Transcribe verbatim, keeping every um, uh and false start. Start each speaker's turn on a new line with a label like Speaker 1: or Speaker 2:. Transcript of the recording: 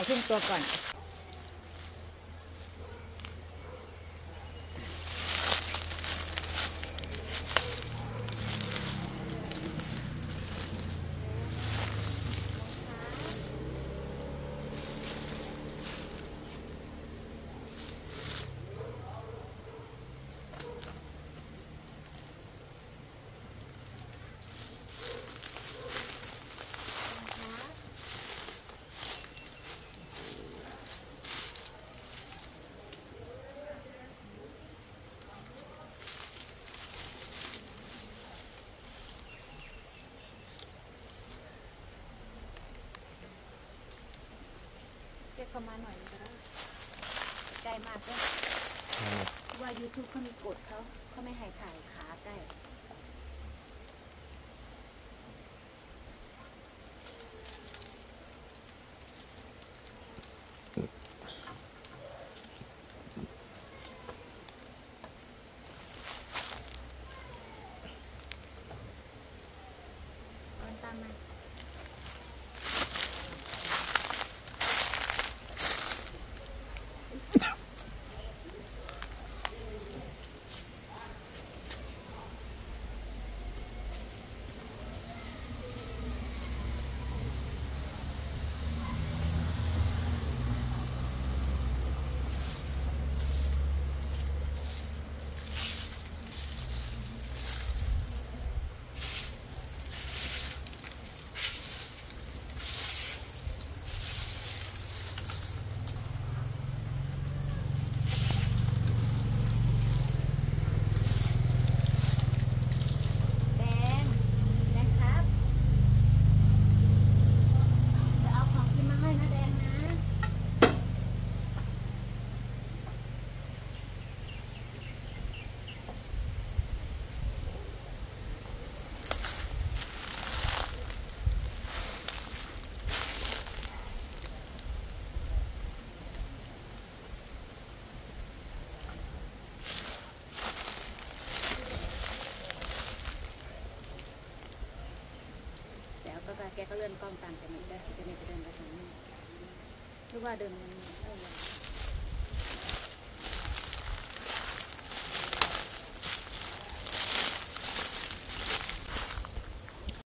Speaker 1: ครึ่งตัวก่อนเข้ามาหน่อยก็ได้ใกล้มากเลยว่า ยูทูบ เขามีกฎเขาเขาไม่ให้ถ่ายขาใกล้ตามมาแกก็เลื่อนกล้องตามจะไม่ได้จะไม่จะเดินไปทางนี้หรือว่าเดินได้ยัง